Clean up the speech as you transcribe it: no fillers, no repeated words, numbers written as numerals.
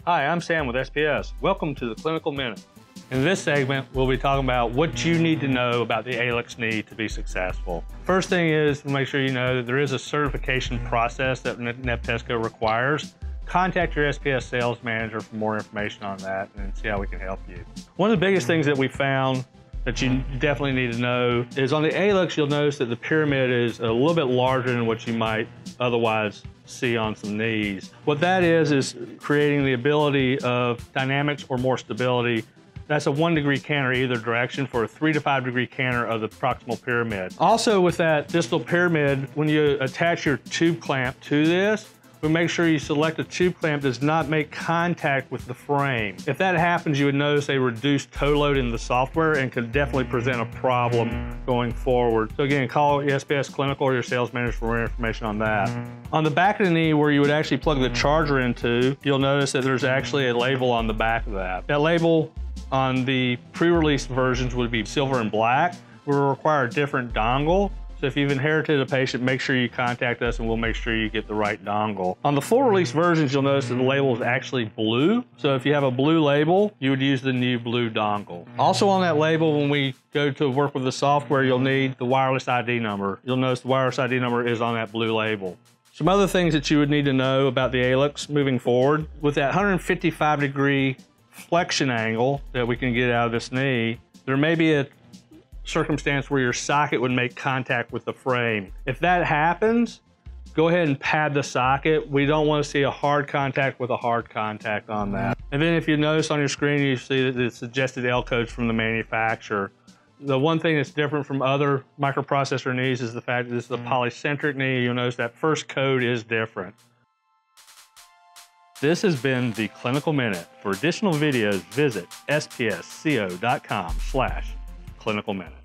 Hi, I'm Sam with SPS. Welcome to the Clinical Minute. In this segment, we'll be talking about what you need to know about the ALLUX knee to be successful. First thing is to make sure you know that there is a certification process that Nabtesco requires. Contact your SPS sales manager for more information on that and see how we can help you. One of the biggest things that we found that you definitely need to know is on the ALLUX, you'll notice that the pyramid is a little bit larger than what you might otherwise see on some knees. What that is creating the ability of dynamics or more stability. That's a 1 degree canter either direction for a 3 to 5 degree canter of the proximal pyramid. Also with that distal pyramid, when you attach your tube clamp to this, we make sure you select a tube clamp that does not make contact with the frame. If that happens, you would notice a reduced toe load in the software and could definitely present a problem going forward. So again, call your SPS Clinical or your sales manager for more information on that. On the back of the knee where you would actually plug the charger into, you'll notice that there's actually a label on the back of that. That label on the pre-release versions would be silver and black. We require a different dongle. So if you've inherited a patient, make sure you contact us and we'll make sure you get the right dongle. On the full release versions, you'll notice that the label is actually blue. So if you have a blue label, you would use the new blue dongle. Also on that label, when we go to work with the software, you'll need the wireless ID number. You'll notice the wireless ID number is on that blue label. Some other things that you would need to know about the ALLUX moving forward. With that 155 degree flexion angle that we can get out of this knee, there may be a circumstance where your socket would make contact with the frame. If that happens, go ahead and pad the socket. We don't want to see a hard contact with a hard contact on that. And then if you notice on your screen, you see the suggested L codes from the manufacturer. The one thing that's different from other microprocessor knees is the fact that this is a polycentric knee. You'll notice that first code is different. This has been the Clinical Minute. For additional videos, visit spsco.com/clinical minute.